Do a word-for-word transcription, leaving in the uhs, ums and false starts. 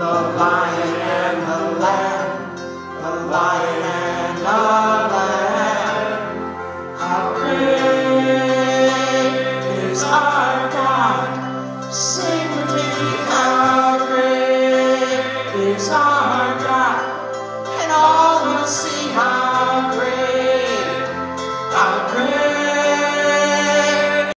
the lion and the lamb, the lion and the lamb. How great is our God, sing with me, how great is our God, and all will see how